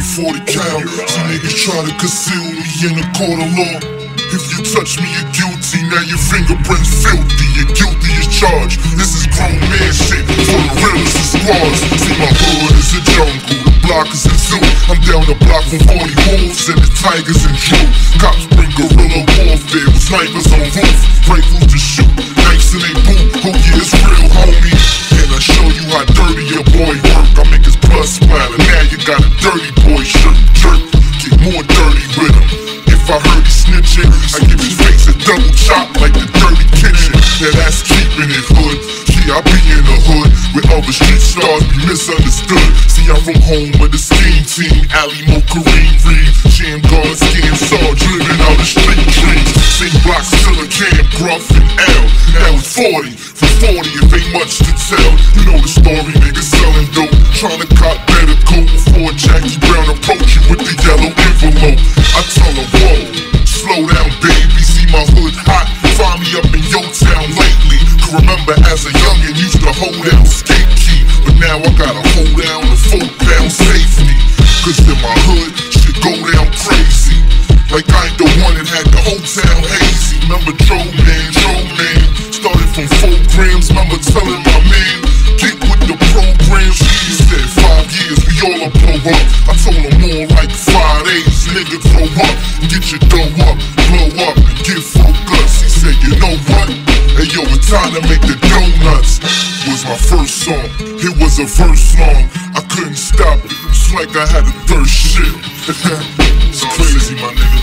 40 cal. See niggas try to conceal me in the court of law. If you touch me, you're guilty. Now your fingerprints filthy. You're guilty as charged. This is grown man shit for the realest of squads. See, my hood is a jungle, the block is a zoo. I'm down the block with 40 wolves and the tigers and Drew. Cops bring guerrilla warfare with snipers on roof. Rifles to shoot, knives in they boot. Oh yeah, it's real, homie. And I show you how dirty your boy work. I make his blood splatter. Now you got a dirty boy shirt. Jerk, get more dirty with him. If I heard he snitching, I give his face a double chop like the dirty kitchen. Yeah, that's keeping it hood. Yeah, I be in the hood where other street stars be misunderstood. See, I'm from home with the scheme team. Ali Mo, Kareem Reed, Jam Guard, Scan Saw, driven out the street trees. Same blocks till a Camp, Gruff and L. Now it's 40, from 40 if ain't much to tell. You know the story, niggas selling dope, trying to cop better coat before Jackie Brown approach you with the yellow envelope. I tell her, whoa, slow down baby, see my hood hot. Find me up in your town lately. Can remember as a youngin' used to hold down skate key, but now I gotta hold down the 4-pound safety. Cause in my hood, shit go down crazy. Like I ain't the one that had the whole town hazy. Remember Joe Man, started from 4 grams. Remember telling my man, get with the program. She said 5 years, we all a blow up. I told him more like 5 days. Nigga throw up, get your dough up, blow up, and get focused. He said, you know what? Hey yo, it's time to make the donuts. Was my first song, it was a verse long. I couldn't stop it, it's like I had a thirst shit. It's crazy, my nigga.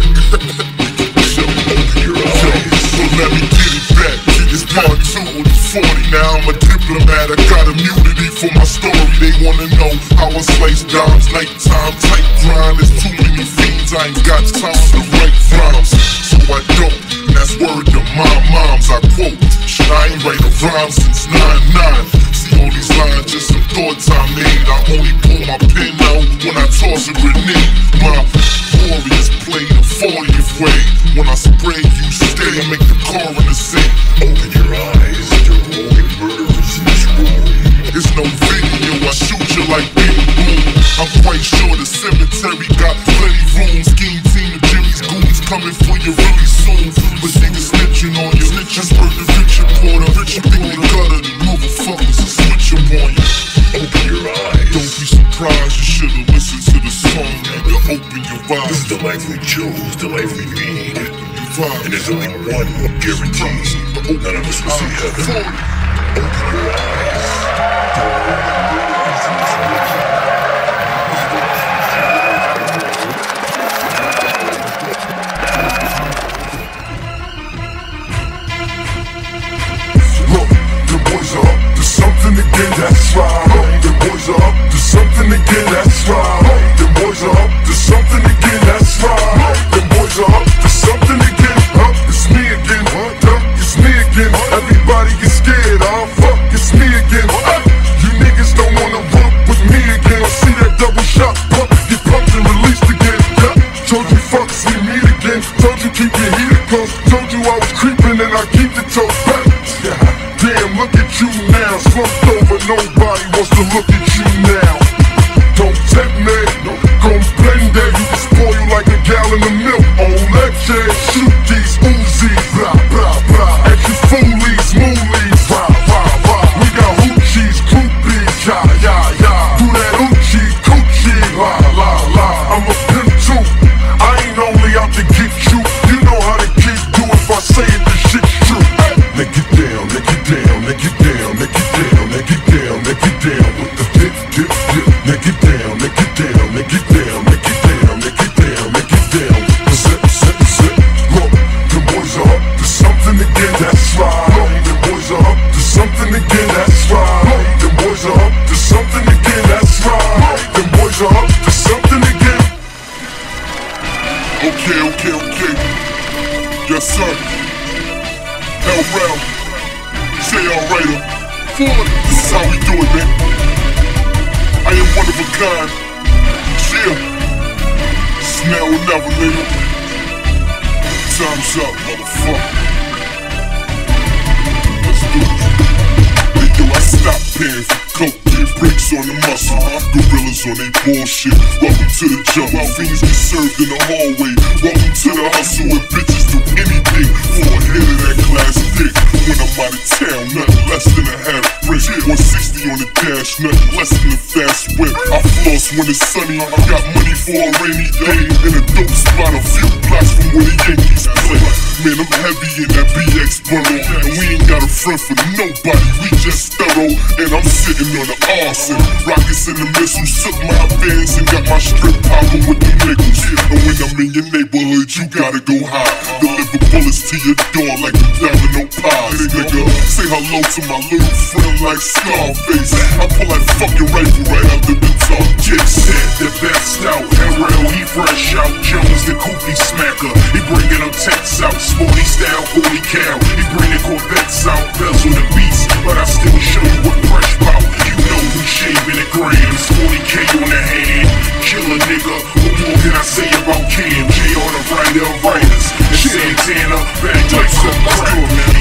So open your eyes. So let me get it back. It's part 2 of the 40. Now I'm a diplomat. I got immunity for my story. They wanna know how I slice dimes. Nighttime tight grind. There's too many fiends. I ain't got time to write rhymes, so I don't. And that's word to my moms. I quote, shit, I ain't write a rhyme since 9-9. See all these lines, just some thoughts I made. I only pull my pen out when I toss a grenade. My warriors play the 40th way. When I spray, you stay and make the coroner say, open your eyes, you're only murderers in this room. There's no video, I shoot you like big boom. I'm quite sure the cemetery got plenty room. Scheme team of Jimmy's goons coming for you really soon. But niggas snitching on you, just worth the rich reporter. Rich think they gutter, the motherfuckers will switch up on you. Open your eyes. Don't be surprised, you should've listened to the song, nigga. Open your eyes. This is the life we chose, the life we lead. And there's only one guarantee, none of us will see heaven. Open your eyes. Again, that's right. The boys are up to something again, that's right. The boys are up to something again, that's right. The boys are up to something again. It's me again. It's me again. Everybody gets scared. Fuck, it's me again. You niggas don't wanna work with me again. I see that double shot pump, get pumped and released again. Told you fuck, see me again. Told you keep your heater close. Told you I was creeping and I keep the toe back. Damn, look at you now, slumped over, nobody wants to look at you now. Don't tempt me, comprende, you can spoil like a gallon of milk. On leche, shoot these Uzis, blah, blah, blah. At you foolies, moolies, rah, rah, rah. We got hoochies, groupies, ya, ya, ya. Do that hoochie, coochie, la, la, la. I'm a pimp too, I ain't only out to get you. You know how the kids do if I say it, this shit's true. Make it down, make it down, make it down, make it down, make it down, make it down with the dip, dip, dip. Make it down, make it down, make it down, make it down, make it down, make it down with the zip, zip, zip. Look, the boys are up to something again, that's right. The boys are up to something again, that's right. The boys are up to something again, that's right. The boys are up to something again. Okay. Yes, sir. Rell, say alrighter. This is how we do it, man. I am one of a kind. Yeah. Smell will never live. Time's up, motherfucker. Let's do it. Yo, I stopped paying for coke, brakes on the muscle, gorillas on they bullshit. Welcome to the jungle, fiends get served in the hallway. Welcome to the hustle where bitches do anything for a hit of that class dick. When I'm out of town, nothing less than a half brick. 160 on the dash, nothing less than a fast whip. I floss when it's sunny, got money for a rainy day. In a dope spot a few blocks from where the Yankees play. Man, I'm heavy in that BX bundle, and we ain't got a front for nobody, we just thorough. And I'm sitting on the arson, rockets in the missiles, took my bands and got my strip poppin' with the nickels. And when I'm in your neighborhood, you gotta go high, deliver bullets to your door like a domino pies. Nigga, say hello to my little friend like Scarface. I pull that fucking rifle right out the guitar. Jig said the best out, and Rell, he fresh out. Jones the Koopy smacker, he bringing them texts out. Sporty style, holy cow, he bringing Corvettes out. Bells on the beats, but I still show you what fresh bout. You know we shaving the grams, 40K on the hand. Kill a nigga, what more can I say about Cam? J on the writer of writers, and Santana, back like some crack.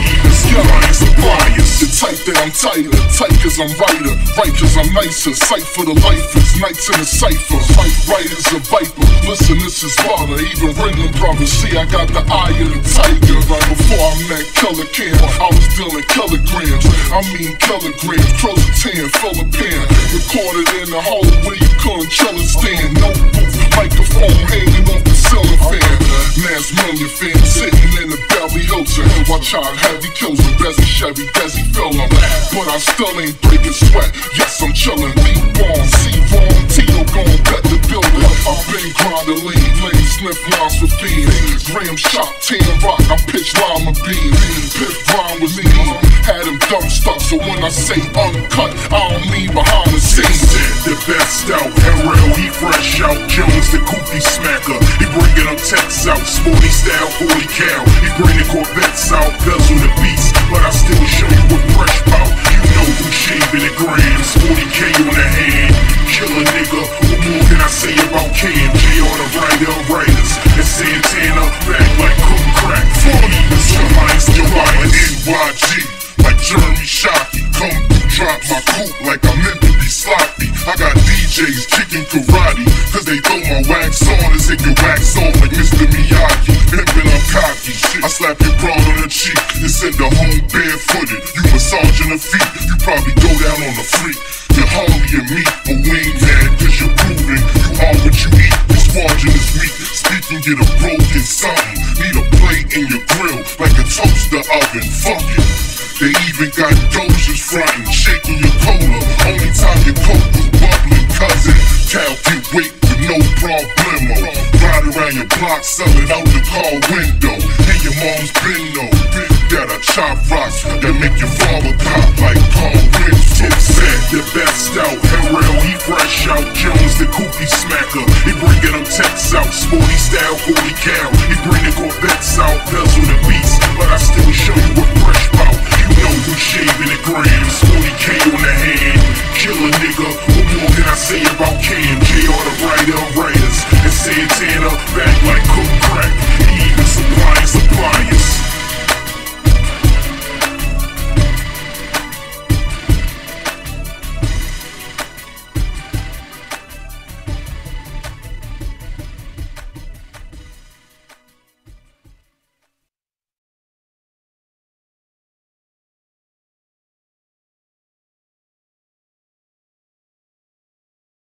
The type that I'm tighter, tight cause I'm writer, right cause I'm nicer, sight for the lifers, nights in the cipher, right as a viper, listen this is water, even Renton brothers, see I got the eye of the tiger. Right before I met Color Cam, I was dealing kilograms, I mean kilograms, close to 10, fill a pen, recorded in the hole where you couldn't chill and stand, no booth, microphone hanging off the ceiling fan, mass million fans sitting in the belly Hilton, watch out heavy kills with Bezzy Chevy, Desi fill 'em. But I still ain't breaking sweat, yes I'm chillin'. Lee Vaughn, C-Vaughn, Tito gon' bet the building. I've been grinding lean, lane sniff lines for fiends. Graham shot, tan rock, I pitch lima beans. Piff rhyme with me, had him dumb stuck. So when I say uncut, I don't mean behind the scenes. The best out, and Rell, he fresh out. Jones the Koopy smacker, he bringing them texts out. Sporty style, holy cow, he bringing Corvettes out. Bells on the beats, but I still show you what fresh bout. You know who shaving the grams, 40K on the hand. Kill a nigga, what more can I say about Cam? J on the writer of writers, and Santana, back like cook crack. 40, somebody's still lying. NYG, like Jeremy Shockey, come through, drop my coupe like I meant to be sloppy. I got DJs kicking karate, cause they throw my wax on and take your wax off like Mr. Miyagi. Pimpin', I'm cocky, I slap your broad on the cheek and send her home barefooted. You massaging her feet, you probably go down on the freak. You're Harley and me, but we ain't mad cause you're proving you are what you eat. This margin is meat, speaking get a broken something. Need a plate in your grill like a toaster oven, fuck it. They even got Doziers frontin', shaking your cola. Only time your coke was bubbling, cousin. Calculate weight with no problemo. Ride around your block, sellin' out the car window. In your mom's bendo, got a chop rocks that make your father pop like Paul Winfield. Said the best out, and Rell, he fresh out. Jones the Koopy smacker, he bringing them texts out. Sporty style, holy cow, he bringing Corvettes out. Bells on the beats, but I still show you what fresh bout. You know who shaving the grams, 40K on the hand. Kill a nigga, what more can I say about Cam? J on the writer of writers, and Santana, back like cook